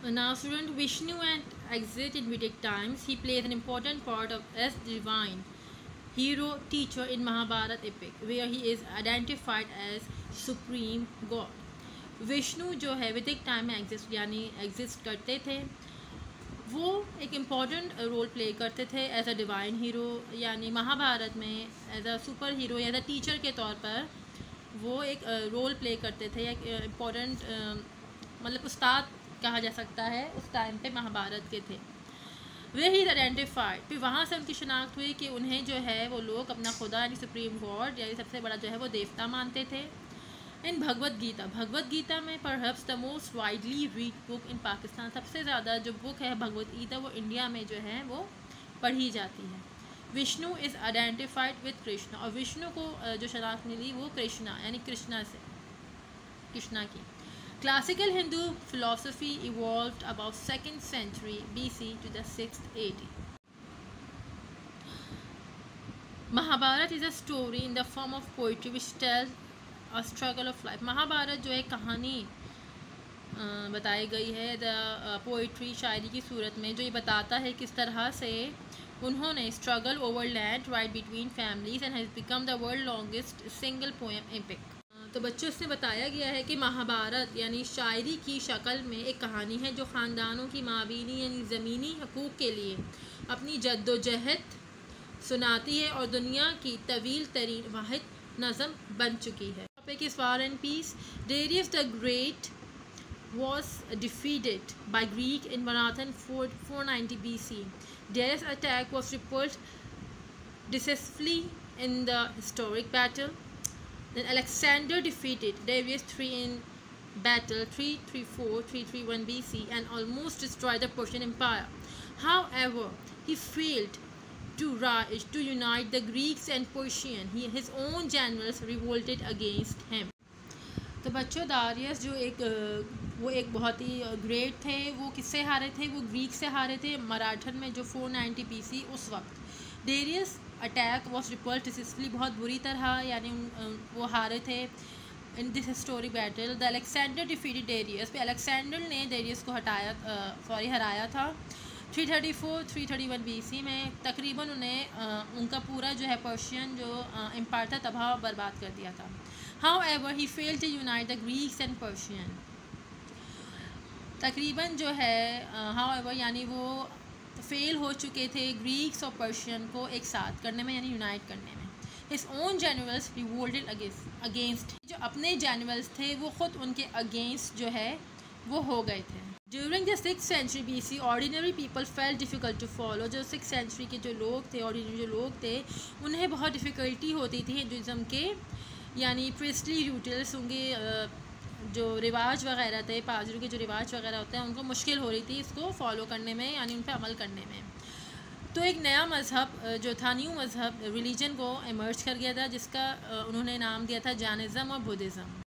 Now, student Vishnu and exit in Vedic times, he plays an important part of as divine hero teacher in Mahabharata epic, where he is identified as supreme god. Vishnu जो है वैदिक time में exist करते थे। वो एक important role play करते थे एज अ डिवाइन हीरो, यानी महाभारत में एज अ सुपर हीरो या एज अ टीचर के तौर पर वो एक रोल प्ले करते थे, एक इम्पॉर्टेंट मतलब उस्ताद कहा जा सकता है उस टाइम पे महाभारत के थे। वे ही आइडेंटिफाइड, फिर वहाँ से उनकी शिनाख्त हुई कि उन्हें जो है वो लोग अपना खुदा यानी सुप्रीम गॉड यानी सबसे बड़ा जो है वो देवता मानते थे। इन भगवत गीता में perhaps the most widely read book in Pakistan, सबसे ज़्यादा जो बुक है भगवत गीता वो इंडिया में जो है वो पढ़ी जाती है। Vishnu is identified with Krishna, और विष्णु को जो शनाख्त मिली वो कृष्णा यानी कृष्णा की। Classical Hindu philosophy evolved about 2nd century BC to the 6th AD. Mahabharata is a story in the form of poetry which tells a struggle of life. Mahabharat जो एक कहानी बताई गई है द पोइट्री शायरी की सूरत में, जो ये बताता है किस तरह से उन्होंने struggle over land right between families and has become the world longest single poem epic. तो बच्चों से बताया गया है कि महाभारत यानी शायरी की शक्ल में एक कहानी है जो ख़ानदानों की माबीनी यानी ज़मीनी हकूक़ के लिए अपनी जद्दोजहद सुनाती है और दुनिया की तवील तरीन वाहिद नज़म बन चुकी है। Topic is war and peace. Darius the great was defeated by Greek in Marathon 490 BC. Darius' attack was repulsed decisively in the historic battle. Then Alexander defeated Darius III in battle 334-331 BC and almost destroyed the Persian Empire. However, he failed to unite the Greeks and Persians. His own generals revolted against him. तो बच्चों Darius जो वो एक बहुत ही great थे, वो किससे हारे थे? वो ग्रीक से हारे थे मराठन में जो 490 BC उस वक्त। Darius attack was repulsed decisively, बहुत बुरी तरह यानी वो हारे थे in this historic battle. The Alexander defeated Darius, पे अलेक्जेंडर ने डेरियस को हराया था 334-331 BC में। तकरीबन उन्हें उनका पूरा जो है पर्शियन जो एम्पायर था तबाह बर्बाद कर दिया था। However, he failed to unite the Greeks and Persian. तकरीबन जो है however यानी वो फेल हो चुके थे ग्रीक्स और पर्शियन को एक साथ करने में यानी यूनाइट करने में। His own generals revolted against, जो अपने जनरल्स थे वो ख़ुद उनके अगेंस्ट जो है वो हो गए थे। During the 6th century BC, ordinary people felt difficult to follow. जो 6th century के जो लोग थे, ऑर्डिनरी जो लोग थे, उन्हें बहुत डिफ़िकल्टी होती थी हिंदुज़म के यानी प्रिस्टली रिचुअल्स होंगे जो रिवाज वगैरह थे, पादरियों के जो रिवाज वगैरह होते हैं उनको मुश्किल हो रही थी इसको फॉलो करने में यानी उन पर अमल करने में। तो एक नया मज़हब जो था, न्यू मज़हब रिलीजन को इमर्ज कर गया था जिसका उन्होंने नाम दिया था जैनिज़्म और बुद्धिज़्म।